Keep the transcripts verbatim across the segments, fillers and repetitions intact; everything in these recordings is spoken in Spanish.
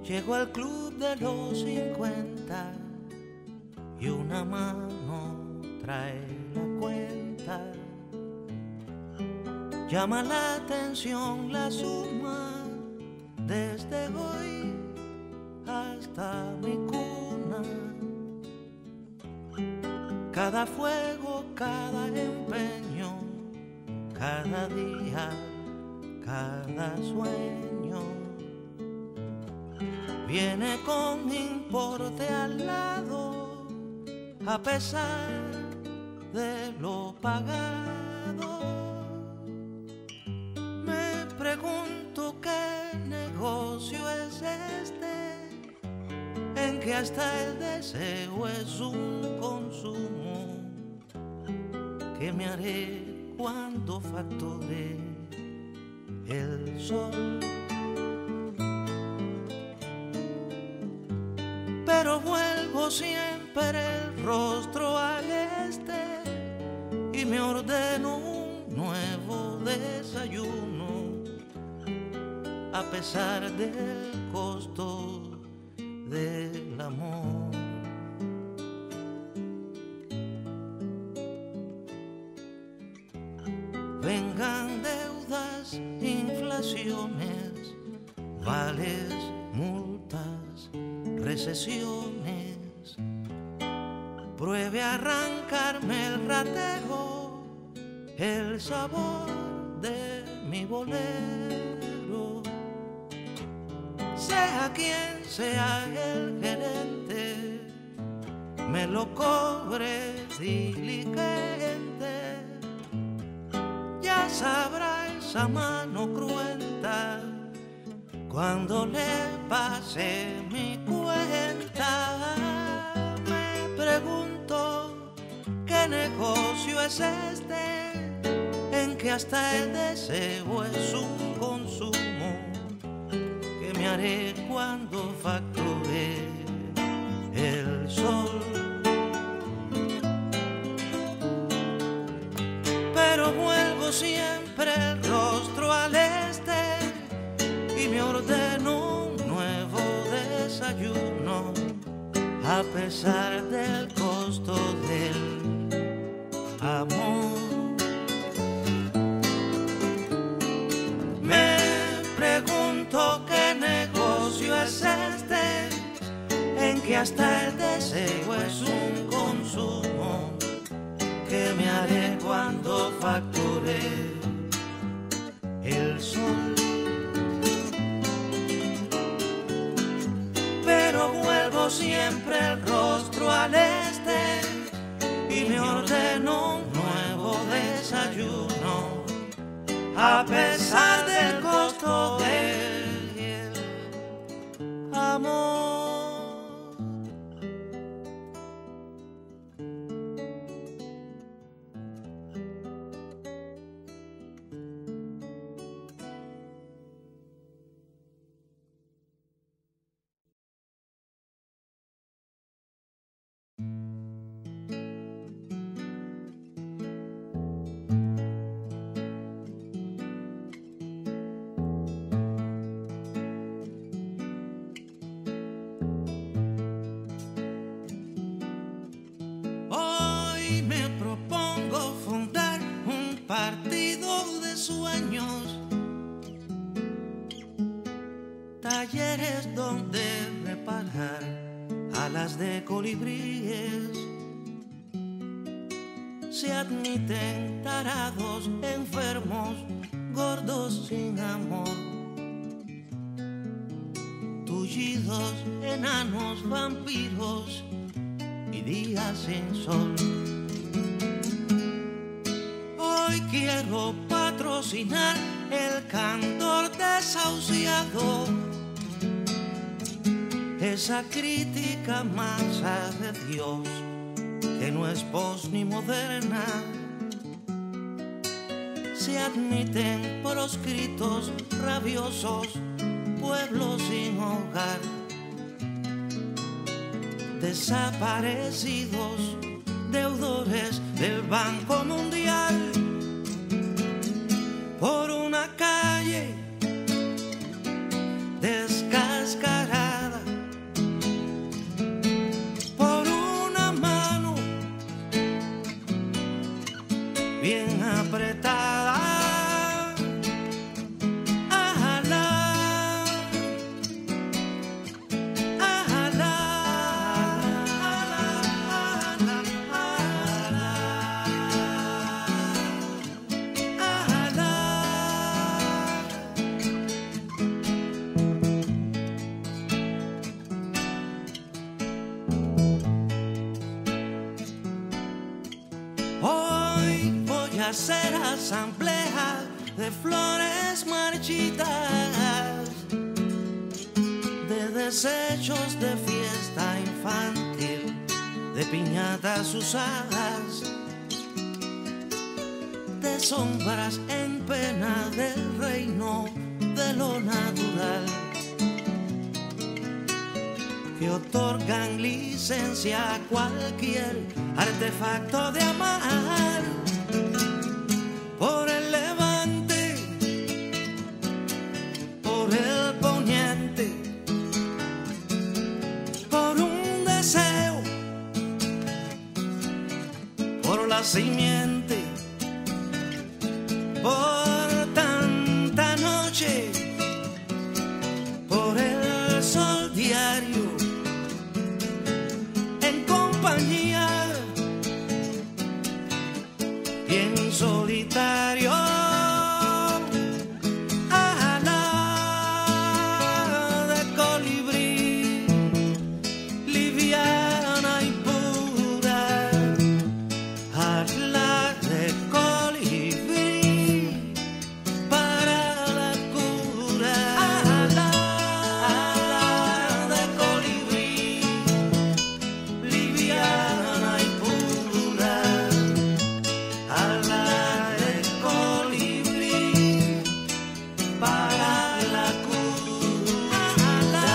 Llego al club de los cincuenta y una mano trae la cuenta. Llama la atención la suma desde hoy hasta mi cuna. Cada fuego, cada empeño, cada día, cada sueño viene con importe al lado, a pesar de lo pagado. Me pregunto qué negocio es este, en que hasta el deseo es un consumo. ¿Qué me haré cuando facture el sol? Pero vuelvo siempre el rostro al este y me ordeno un nuevo desayuno, a pesar del costo del amor. Vengan deudas, inflaciones, vales, multas, recesiones. Pruebe a arrancarme el ratero, el sabor de mi bolero. Sea quien sea el gerente, me lo cobre diligente. Ya sabrá esa mano cruenta cuando le pase mi cuenta. Me pregunto qué negocio es este, en que hasta el deseo es un consumo. ¿Qué me haré cuando facture el sol? Pero vuelvo siempre el rostro al este y me ordeno un nuevo desayuno, a pesar del costo del amor. Me pregunto qué negocio es este, en que hasta el deseo es un consumo. ¿Qué me haré cuando facture el sol? Pero vuelvo siempre el rostro al este y me ordeno un nuevo desayuno, a pesar del costo del amor. Me propongo fundar un partido de sueños, talleres donde reparar alas de colibríes. Se admiten tarados, enfermos, gordos sin amor, tullidos, enanos, vampiros y días sin sol. Hoy quiero patrocinar el cantor desahuciado, esa crítica masa de Dios que no es voz ni moderna. Se admiten proscritos rabiosos, pueblos sin hogar, desaparecidos, deudores del Banco Mundial. Por una calle descascarada a hacer asamblea de flores marchitas, de desechos de fiesta infantil, de piñatas usadas, de sombras en pena del reino de lo natural, que otorgan licencia a cualquier artefacto de amar. Por el levante, por el poniente, por un deseo, por la simiente, por tanta noche, por el sol diario, en compañía y en solitario, ala de colibrí, liviana y pura, ala de colibrí para la cura, ala, ala de colibrí, liviana y pura, ala de colibrí para la cura, ala,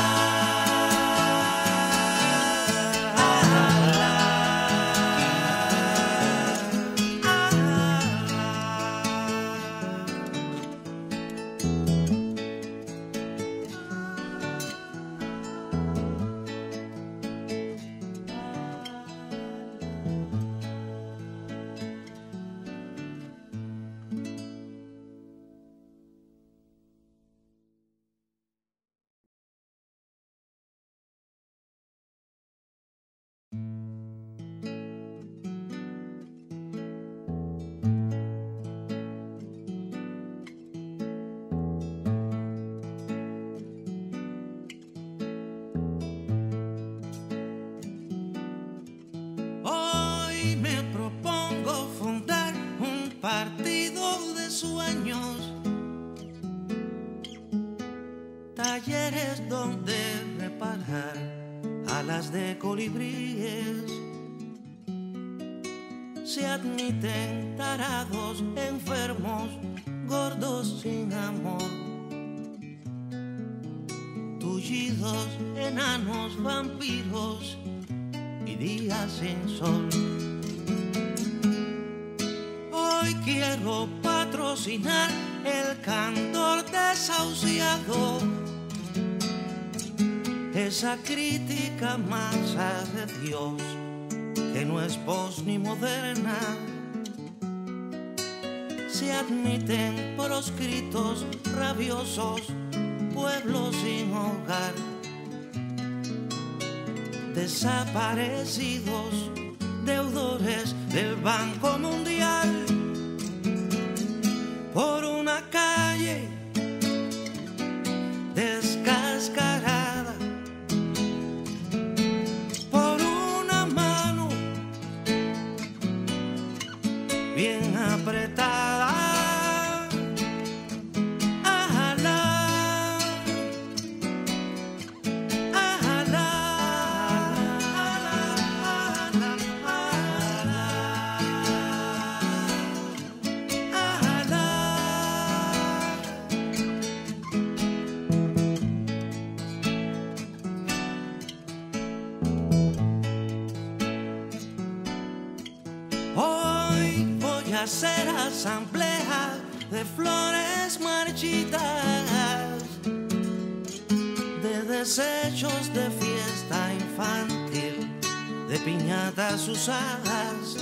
hoy me propongo fundar un partido de sueños, talleres donde reparar alas de colibríes. Se admiten tarados, enfermos, gordos sin amor, tullidos, enanos, vampiros y días sin sol. Hoy quiero patrocinar el candor desahuciado, esa crítica masa de Dios que no es voz ni moderna. Se admiten proscritos, rabiosos, pueblos sin hogar, desaparecidos, deudores del Banco Mundial. Por una calle descascarada, por una mano bien apretada, hacer asamblea de flores marchitas, de desechos de fiesta infantil, de piñatas usadas,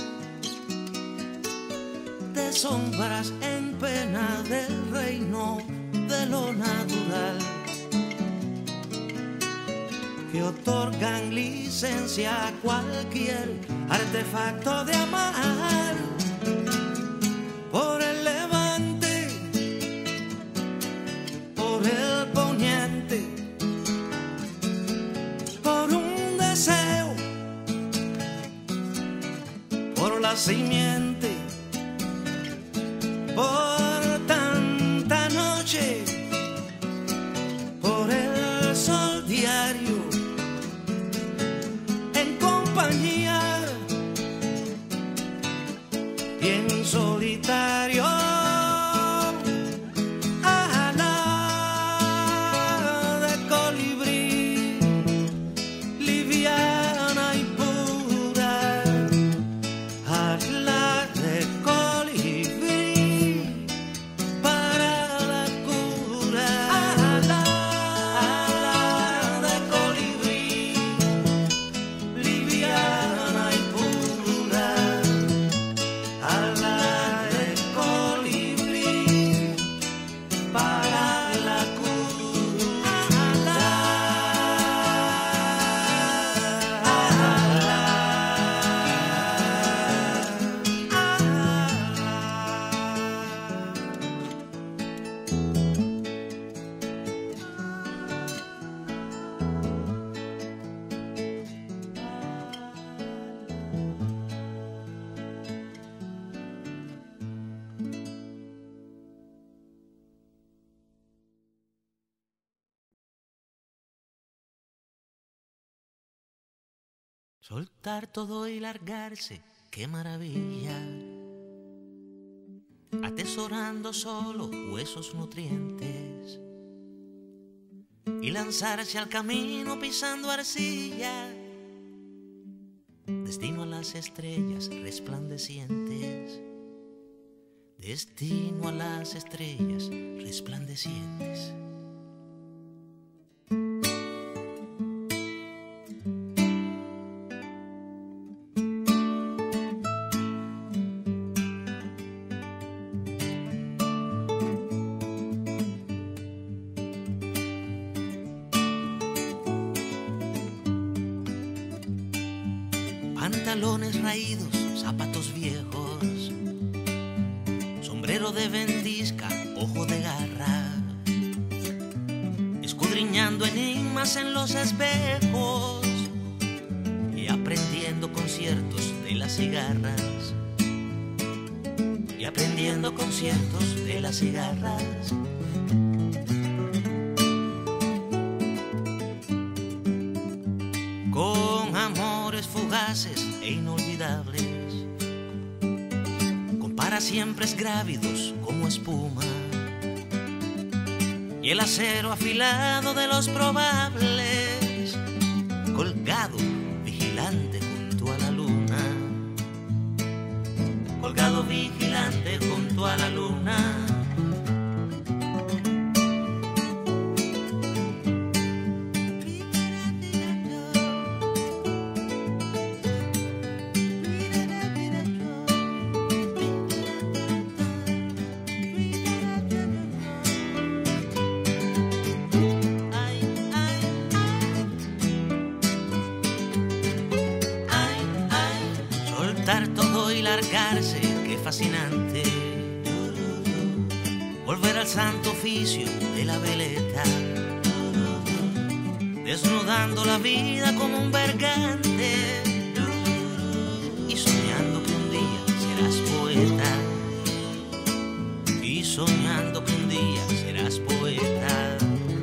de sombras en pena del reino de lo natural, que otorgan licencia a cualquier artefacto de amar. Por el levante, por el poniente, por un deseo, por la simiente, Soltar todo y largarse, qué maravilla. Atesorando solo huesos nutrientes y lanzarse al camino pisando arcilla. Destino a las estrellas resplandecientes. Destino a las estrellas resplandecientes. Pantalones raídos, zapatos viejos, sombrero de ventisca, ojo de garra, escudriñando enigmas en los espejos y aprendiendo conciertos de las cigarras, y aprendiendo conciertos de las cigarras. Con amores fugaces e inolvidables, con para siempre grávidos como espuma, y el acero afilado de los probables, colgado, vigilante junto a la luna, colgado, vigilante junto a la luna. Todo y largarse, qué fascinante. Volver al santo oficio de la veleta, desnudando la vida como un bergante y soñando que un día serás poeta, y soñando que un día serás poeta.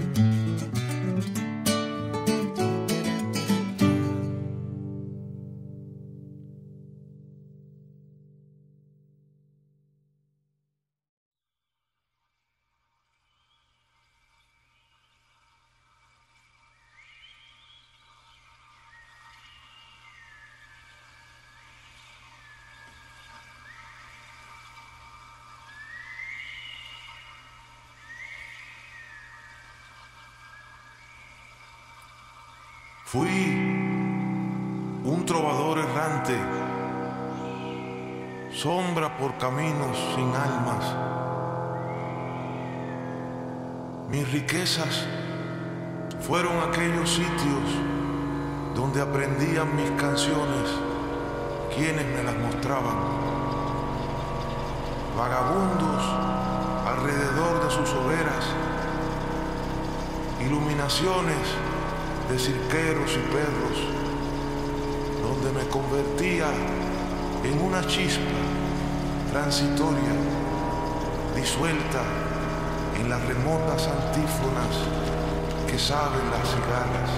Fui un trovador errante, sombra por caminos sin almas. Mis riquezas fueron aquellos sitios donde aprendían mis canciones, quienes me las mostraban. Vagabundos alrededor de sus hogueras, iluminaciones de cirqueros y perros, donde me convertía en una chispa transitoria, disuelta en las remotas antífonas que saben las cigarras.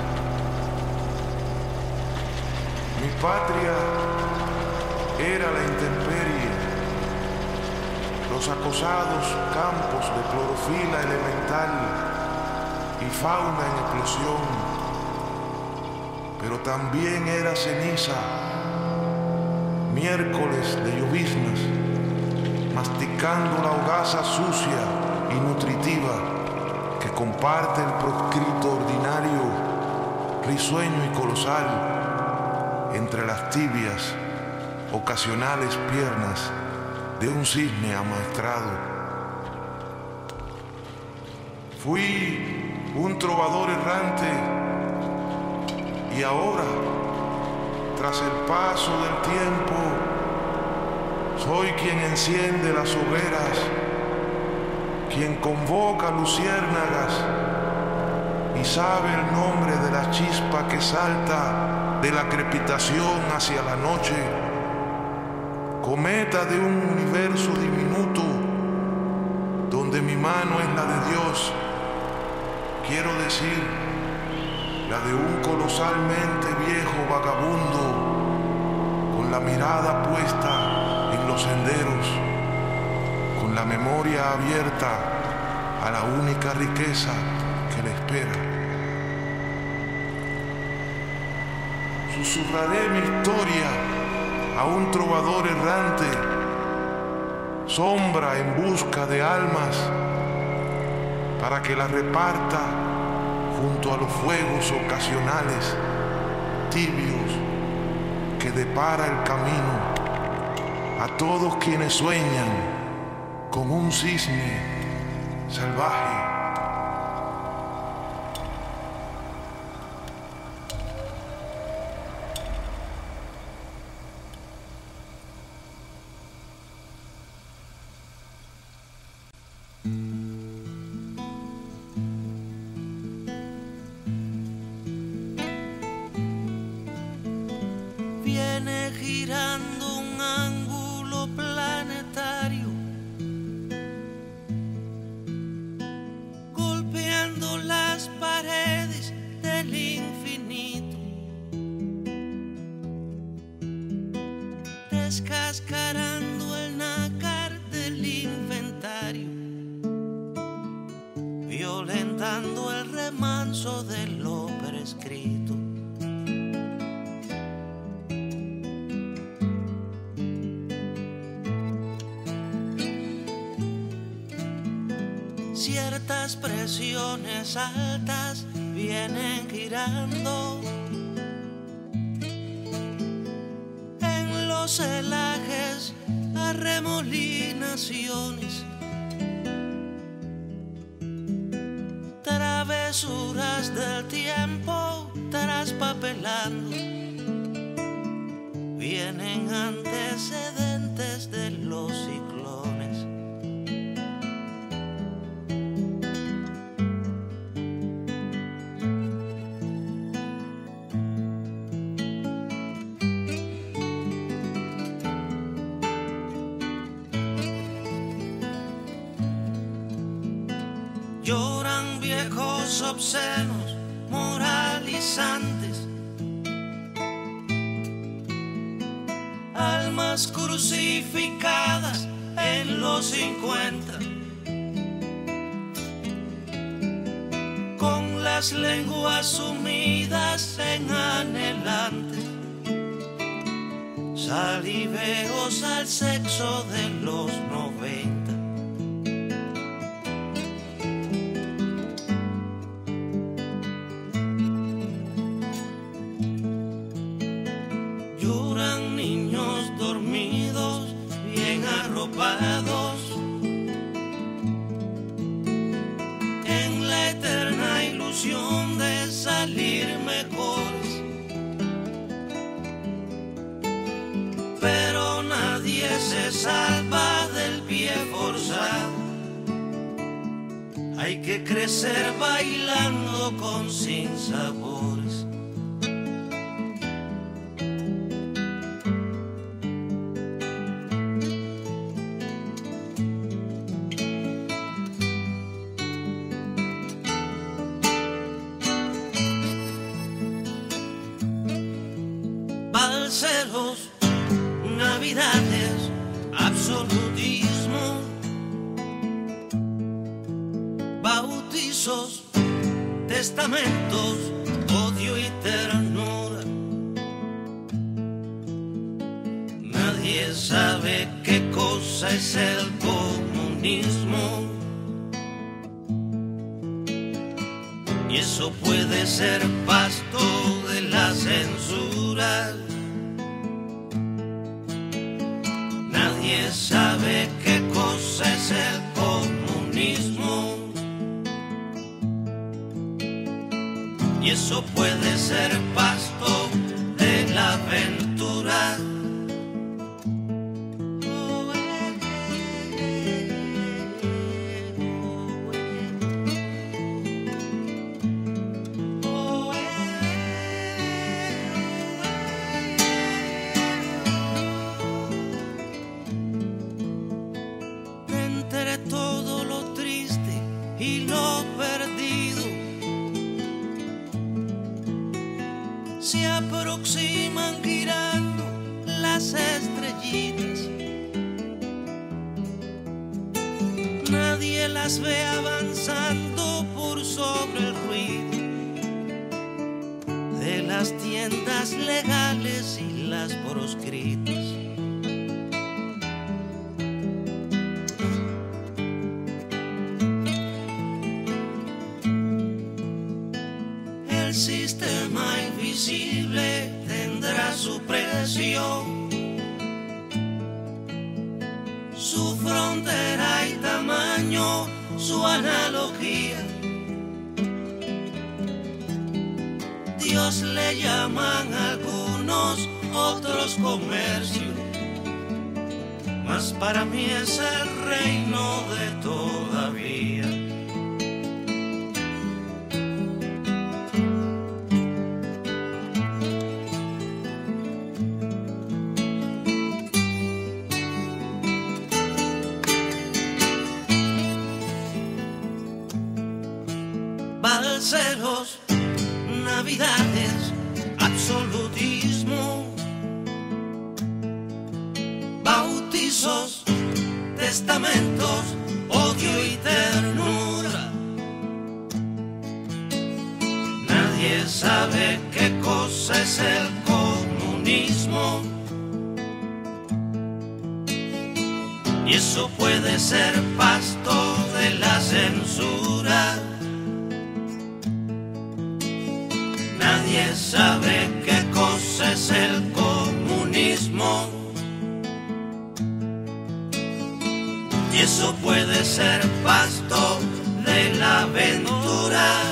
Mi patria era la intemperie, los acosados campos de clorofila elemental y fauna en explosión, pero también era ceniza, miércoles de lloviznas, masticando la hogaza sucia y nutritiva que comparte el proscrito ordinario, risueño y colosal, entre las tibias, ocasionales piernas de un cisne amaestrado. Fui un trovador errante, y ahora, tras el paso del tiempo, soy quien enciende las hogueras, quien convoca luciérnagas y sabe el nombre de la chispa que salta de la crepitación hacia la noche, cometa de un universo diminuto donde mi mano es la de Dios. Quiero decir, la de un colosalmente viejo vagabundo, con la mirada puesta en los senderos, con la memoria abierta a la única riqueza que le espera. Susurraré mi historia a un trovador errante, sombra en busca de almas, para que la reparta junto a los fuegos ocasionales tibios que depara el camino a todos quienes sueñan con un cisne salvaje. Viene girando un ángulo planetario, golpeando las paredes del infinito, descascarando el nácar del inventario, violentando el remanso de lo prescrito. Ciertas presiones altas vienen girando en los celajes, arremolinaciones, travesuras del tiempo traspapelando. Vienen antecedentes de los ciclones. Lloran viejos obscenos moralizantes, almas crucificadas en los cincuenta, con las lenguas sumidas en anhelantes, saliveos al sexo de los noventa. Lloran niños dormidos, bien arropados, en la eterna ilusión de salir mejores. Pero nadie se salva del pie forzado. Hay que crecer bailando con sinsabores. Balseros, navidades, absolutismo, bautizos, testamentos, odio y ternura. Nadie sabe qué cosa es el comunismo, y eso puede ser pasto de la censura. Nadie sabe qué cosa es el comunismo, y eso puede ser pasto de la aventura. Entre todo lo triste y lo perdido, se aproximan girando las estrellitas. Nadie las ve avanzando por sobre el ruido de las tiendas legales y las proscritas. El sistema invisible tendrá su precio, su frontera y tamaño, su analogía. Dios le llaman a algunos, otros comercio, mas para mí es el reino de todavía. Balseros, navidades, absolutismo, bautizos, testamentos, odio y ternura. Nadie sabe qué cosa es el comunismo, y eso puede ser pasto de la censura. Nadie sabe qué cosa es el comunismo, y eso puede ser pasto de la aventura.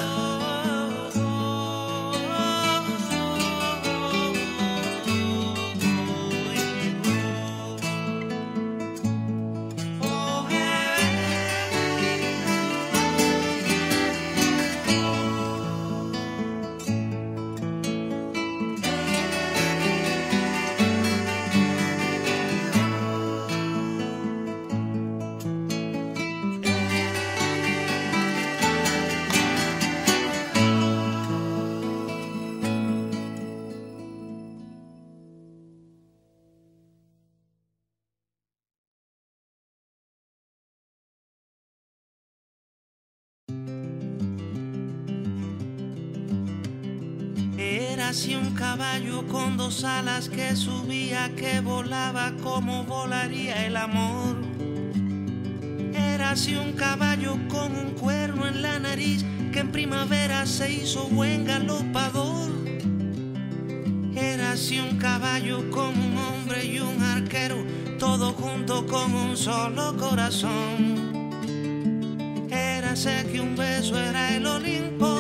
Era así un caballo con dos alas que subía, que volaba como volaría el amor. Era así un caballo con un cuerno en la nariz, que en primavera se hizo buen galopador. Era así un caballo con un hombre y un arquero, todo junto con un solo corazón. Érase que un beso era el Olimpo,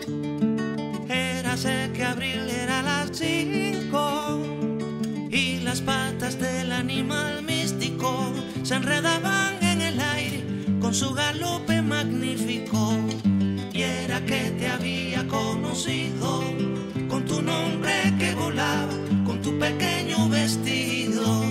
sé que abril era las cinco, y las patas del animal místico se enredaban en el aire con su galope magnífico. Y era que te había conocido con tu nombre que volaba, con tu pequeño vestido.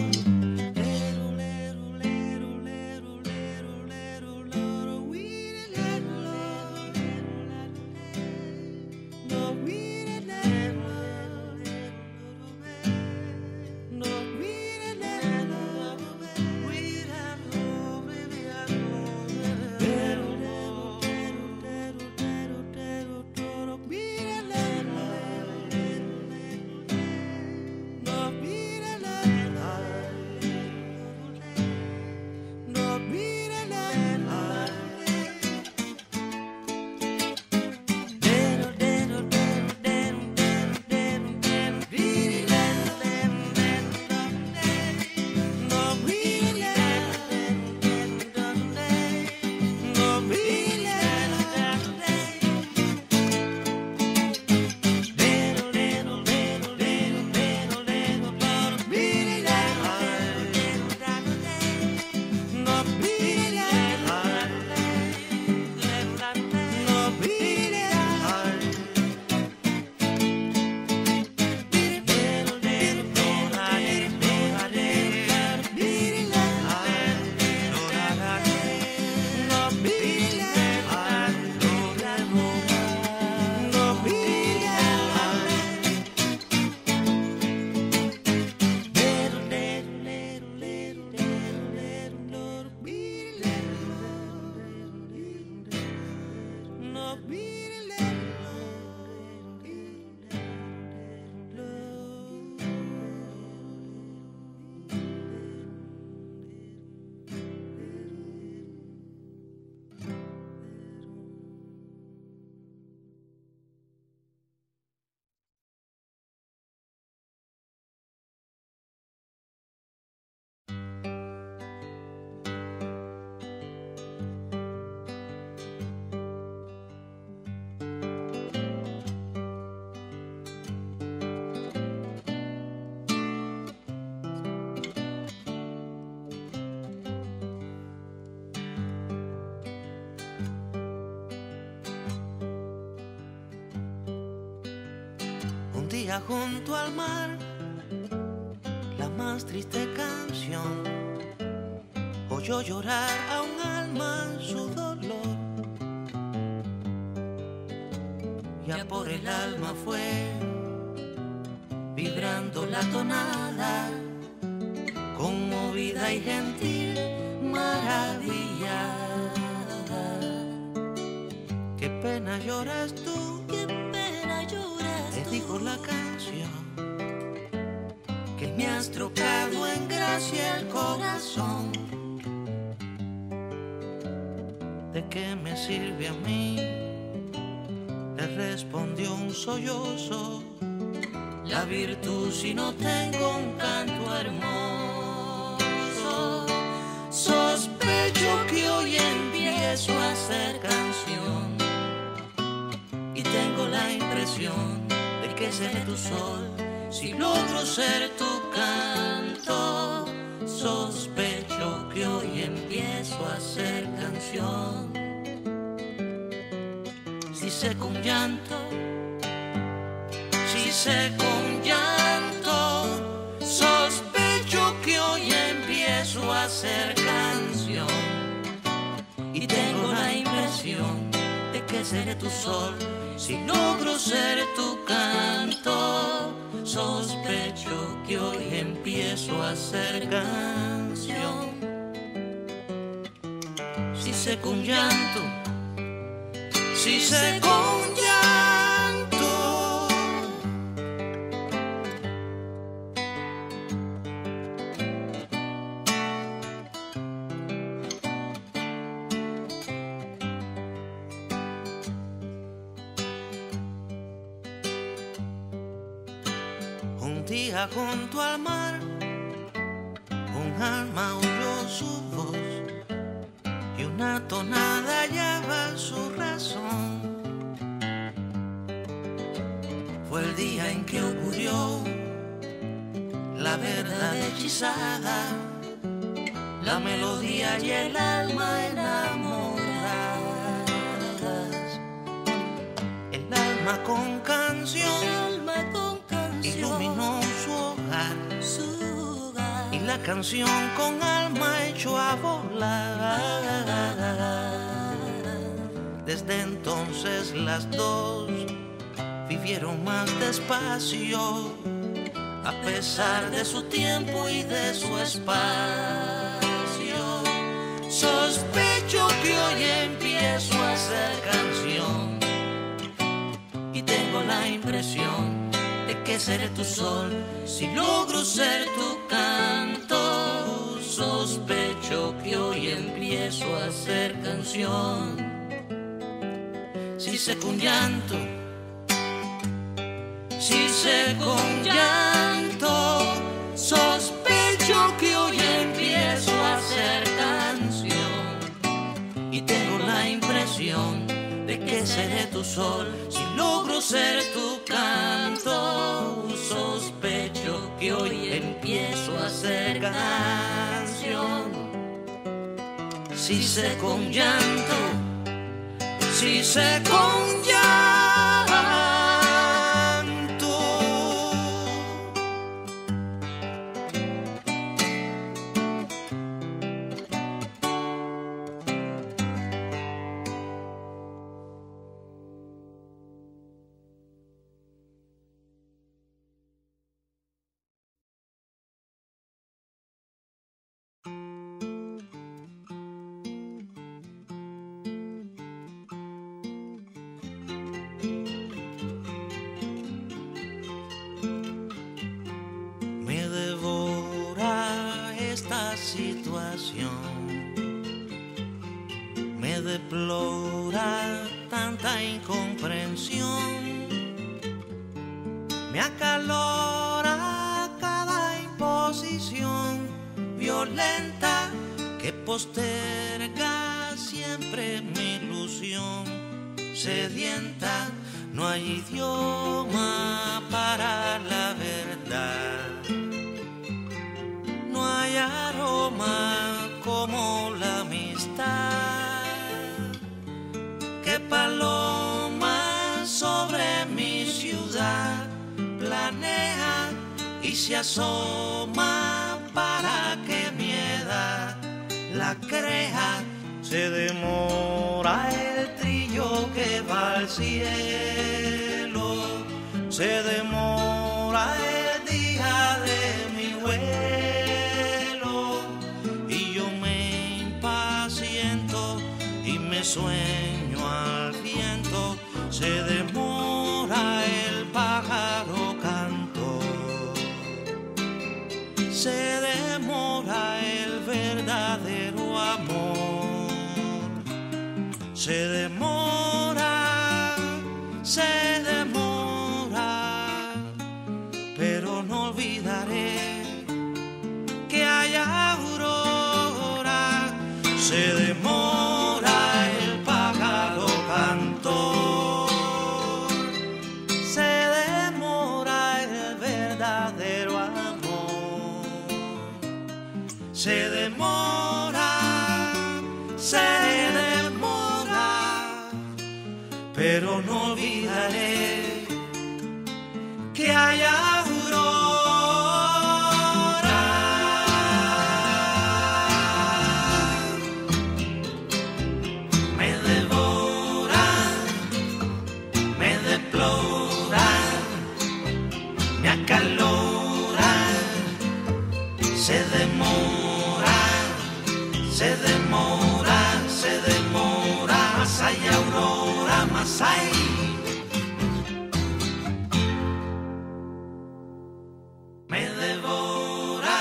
Junto al mar, la más triste canción, oyó llorar a un alma su dolor. Ya por el alma fue vibrando la tonada, conmovida y gentil, maravillada. Qué pena lloras tú, qué pena lloras tú, dijo la canción, que me has trocado en gracia el corazón. ¿De qué me sirve a mí?, le respondió un sollozo, la virtud si no tengo un canto hermoso. Sospecho que hoy empiezo a hacer canción y tengo la impresión de que seré tu sol si logro ser tu canto. Sospecho que hoy empiezo a hacer canción. Si seco un llanto, si seco un llanto, sospecho que hoy empiezo a hacer canción y tengo la impresión de que seré tu sol si logro ser tu canto. Sospecho que hoy empiezo a hacer canción. Si seco un llanto, si seco un llanto, un día junto al mar, un alma oyó su voz y una tonada hallaba su razón. Fue el día en que ocurrió la verdad hechizada, la melodía y el alma enamoradas. El alma con canción, el alma con canción iluminó su hogar, su hogar, y la canción con alma echó a volar. Desde entonces las dos vivieron más despacio, a pesar de su tiempo y de su espacio. Sospecho que hoy empiezo a hacer canción y tengo la impresión de que seré tu sol si logro ser tu canto. Sospecho que hoy empiezo a hacer canción. Si seco un llanto, si seco un llanto, sospecho que hoy empiezo a hacer canción y tengo la impresión de que seré tu sol si logro ser tu canto. Sospecho que hoy empiezo a hacer canción. Si seco un llanto, si seco un llanto, pasión. Me deplora tanta incomprensión, me acalora cada imposición violenta que posterga siempre mi ilusión. Sedienta, no hay idioma para la verdad, no hay aroma como la amistad. Que paloma sobre mi ciudad planea y se asoma para que mi edad la crea. Se demora el trillo que va al cielo, se demora el día de mi vuelo, y yo me impaciento y me sueño al viento. Se demora el pájaro cantor, se demora el verdadero amor. Se demora, se demora, pero no olvidaré que hay aurora. Se demora el pájaro cantor, se demora el verdadero amor. Se demora, se demora, pero no olvidaré que hay aurora. Me devora, me deplora, me acalora. Se demora, se demora, se demora, más hay aurora, más hay. Me devora,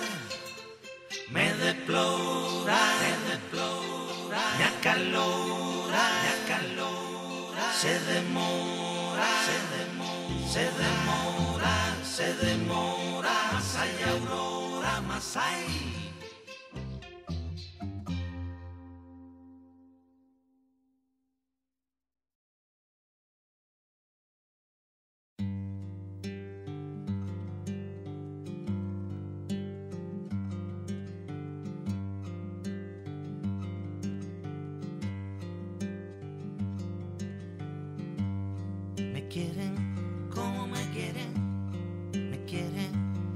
me deplora, me deplora, me acalora, me acalora. Se demora, se demora, se demora, se demora, más hay aurora, más hay. Me quieren como me quieren, me quieren,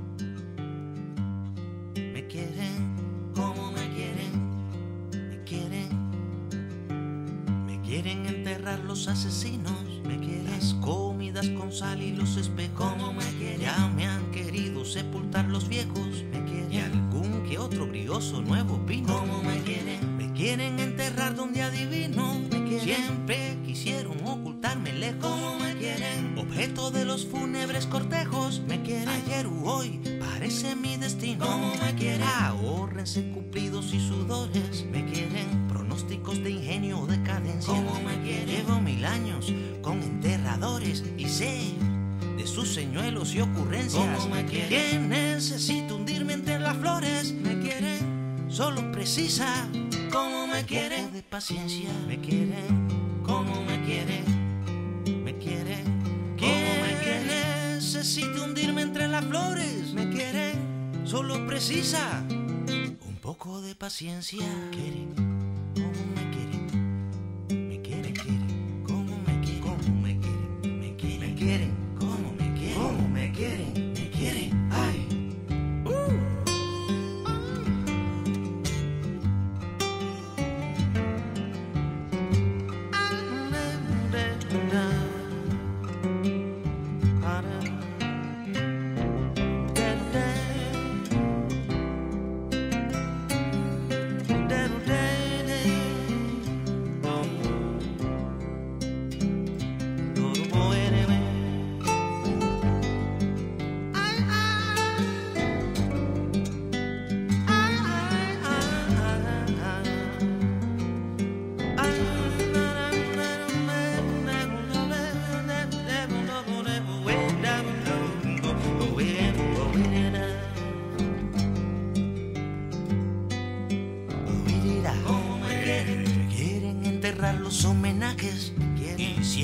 me quieren como me quieren, me quieren, me quieren enterrar los asesinos, me quieren las comidas con sal y los espejos, como me quieren, ya me han querido sepultar los viejos, me quieren, y algún que otro brioso nuevo vino, como me quieren, me quieren enterrar donde adivino, me quieren, siempre quisieron ocultarme lejos, como me quieren, objeto de los fúnebres cortejos, me quieren, ayer u hoy parece mi destino, como me quieren, ahórrense cumplidos y sudores, me quieren, pronósticos de ingenio o decadencia, como me quieren, llevo mil años con enterradores y sé de sus señuelos y ocurrencias, como me quieren, que necesito hundirme entre las flores, me quieren, solo precisa, como me quieren, un poco de paciencia, me quieren, como me quieren, me quieren, como me quieren, necesito hundirme entre las flores, me quieren, solo precisa un poco de paciencia, quieren, como me quieren, me quieren, quieren, como me quieren, como me quieren, me quieren, me quieren, como me quieren, como me quieren, me quieren, ay.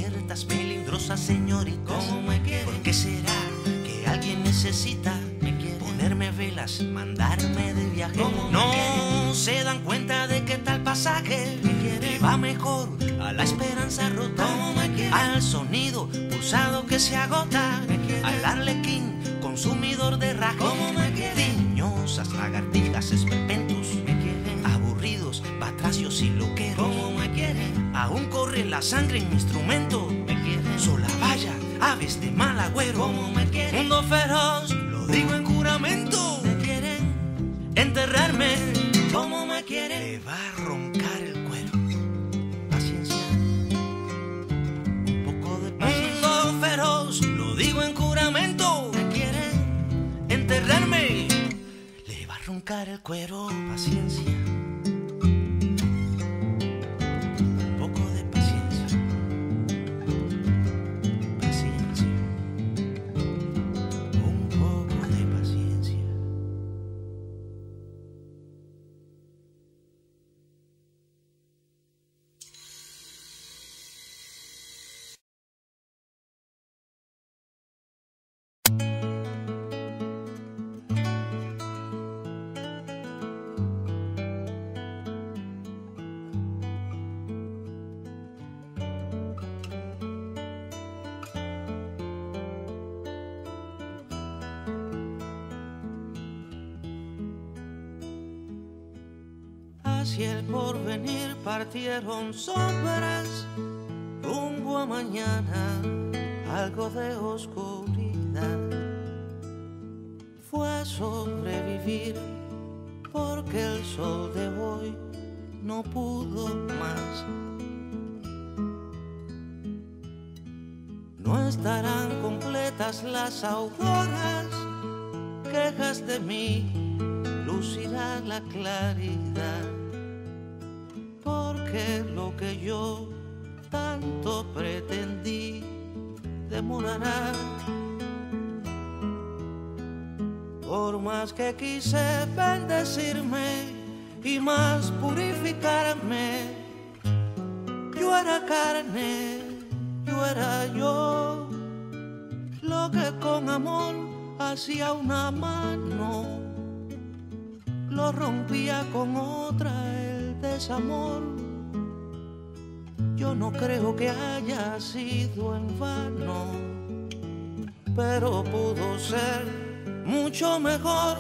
ciertas melindrosas señoritas. ¿Cómo me quieren? ¿Por qué será que alguien necesita ponerme velas, mandarme de viaje? No se dan cuenta de que tal pasaje le va mejor a la esperanza rota, al sonido pulsado que se agota, al arlequín consumidor de raje, tiñosas lagartijas, esperpentos, aburridos, batracios y loqueros. Aún corre la sangre en mi instrumento, sola vaya, aves de mal agüero. Mundo feroz, lo digo en juramento, me quieren enterrarme. ¿Cómo me quieren? Le va a roncar el cuero. Paciencia, un poco de paciencia. Mundo feroz, lo digo en juramento, me quieren enterrarme. Le va a roncar el cuero. Paciencia. Hacia el porvenir partieron sombras, rumbo a mañana, algo de oscuridad. Fue a sobrevivir, porque el sol de hoy no pudo más. No estarán completas las auroras, quejas de mí, lucirá la claridad. Porque lo que yo tanto pretendí demorará. Por más que quise bendecirme y más purificarme, yo era carne, yo era yo, lo que con amor hacía una mano, lo rompía con otra el desamor. Yo no creo que haya sido en vano, pero pudo ser mucho mejor.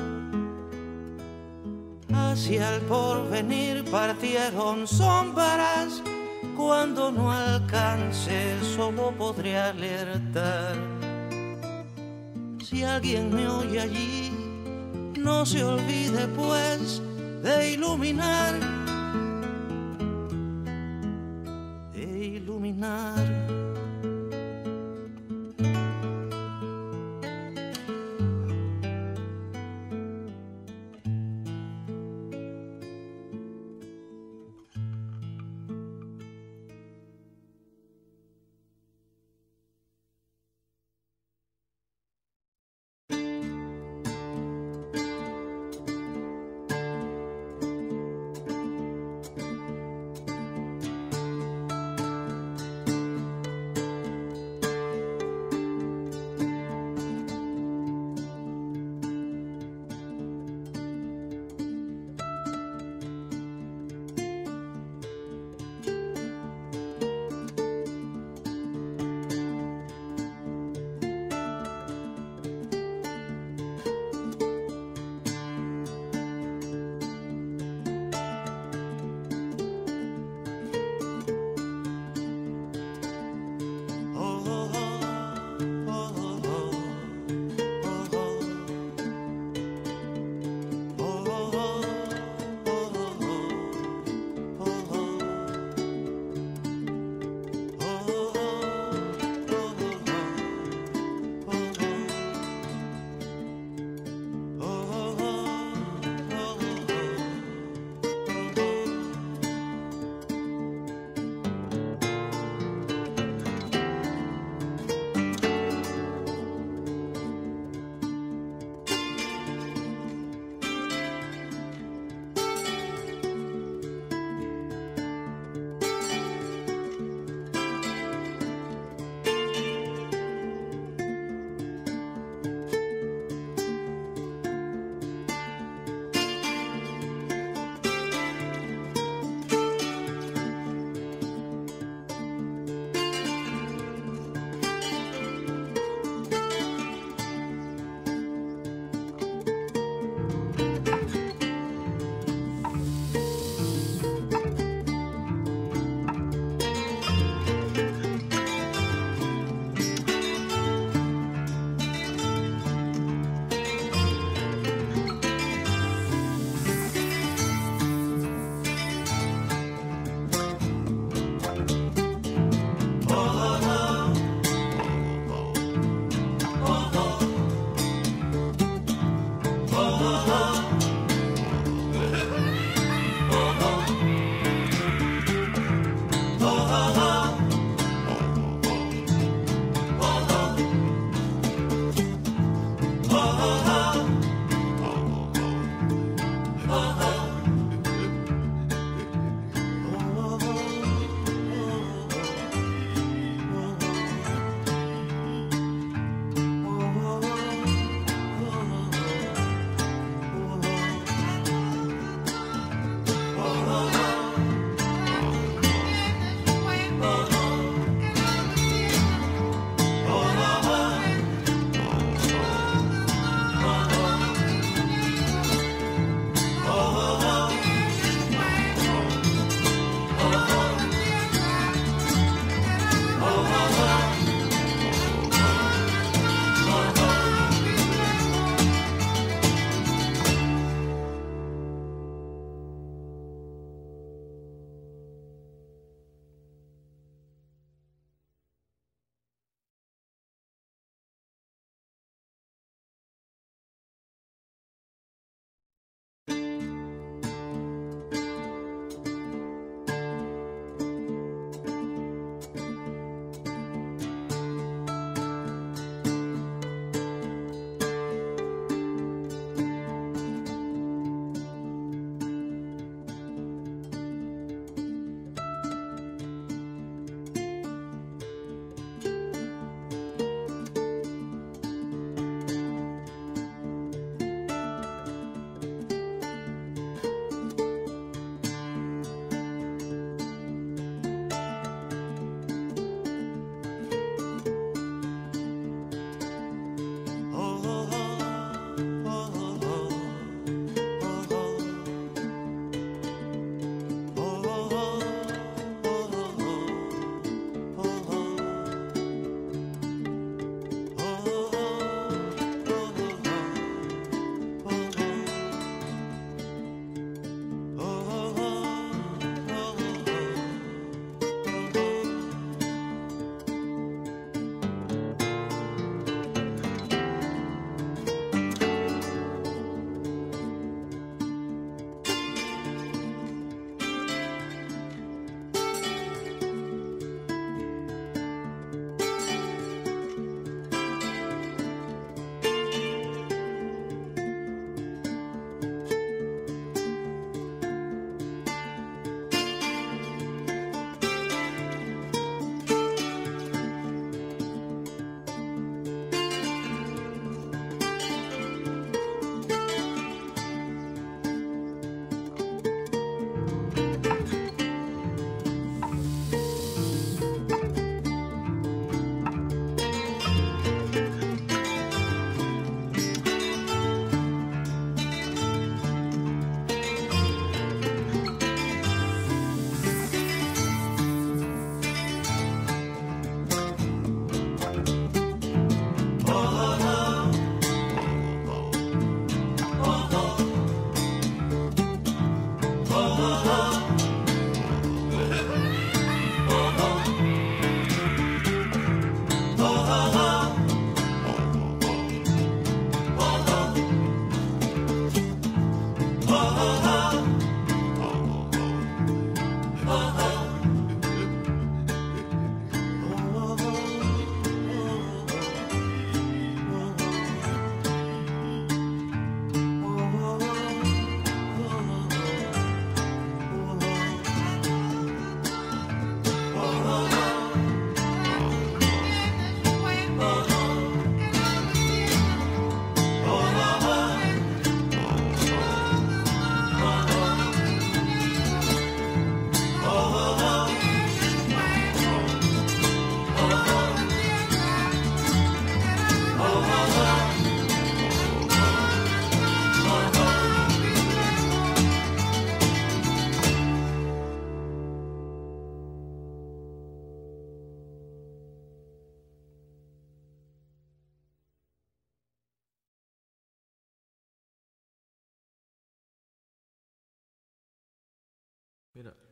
Hacia el porvenir partieron sombras, cuando no alcance solo podré alertar. Si alguien me oye allí, no se olvide pues de iluminar, de iluminar.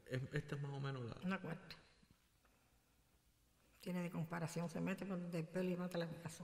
Esta es más o menos la... Una cuarta. Tiene de comparación, se mete por el pelo y mata la picazón.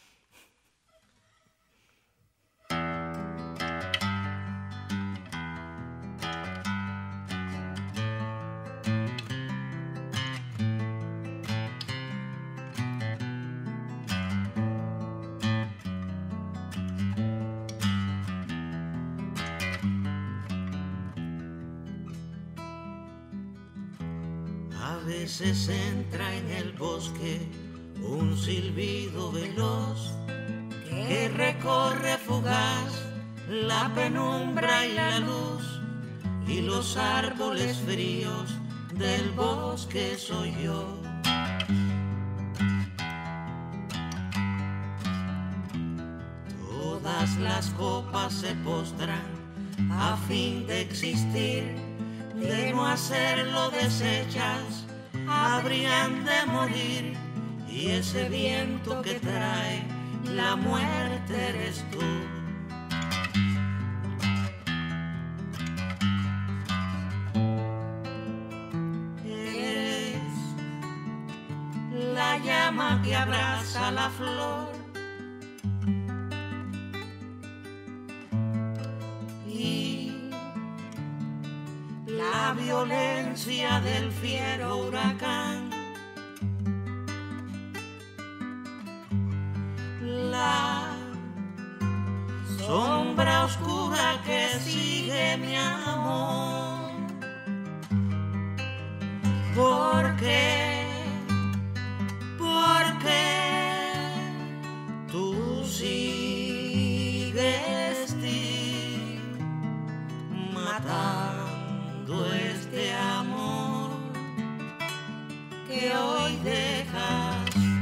A veces entra en el bosque un silbido veloz que recorre fugaz la penumbra y la luz, y los árboles fríos del bosque soy yo. Todas las copas se postran a fin de existir. De no hacerlo desechas, habrían de morir. Y ese viento que trae la muerte eres tú. Eres la llama que abraza la flor. La violencia del fiero huracán, la sombra oscura que sigue mi amor. ¿Por qué? Porque tú sigues ti matando este amor que hoy dejas.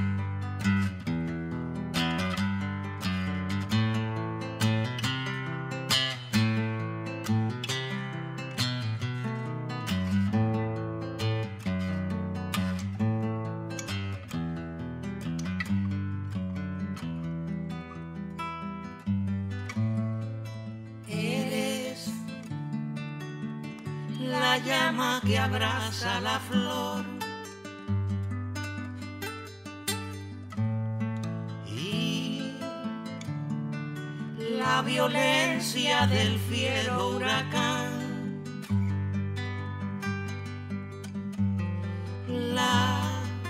La llama que abraza la flor y la violencia del fiero huracán, la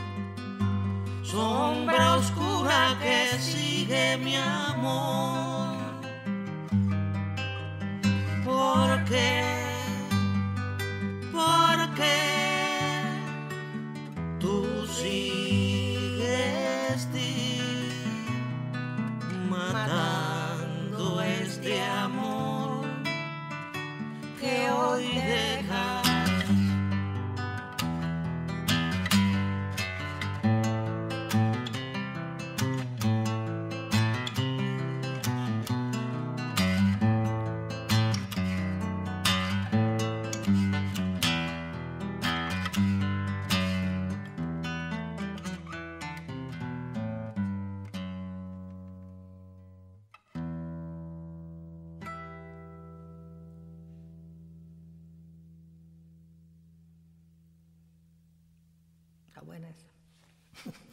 sombra oscura que sigue mi amor. Porque Porque tú sigues ti matando este amor que hoy dejas. Está buena esa.